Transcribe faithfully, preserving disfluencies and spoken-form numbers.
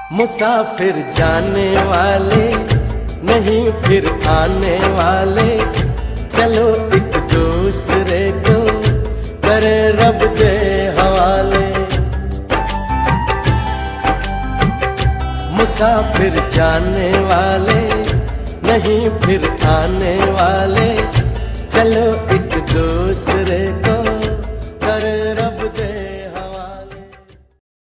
मुसाफिर जाने वाले नहीं फिर आने वाले, चलो एक दूसरे को करे रब दे हवाले। मुसाफिर जाने वाले नहीं फिर आने वाले, चलो एक दूसरे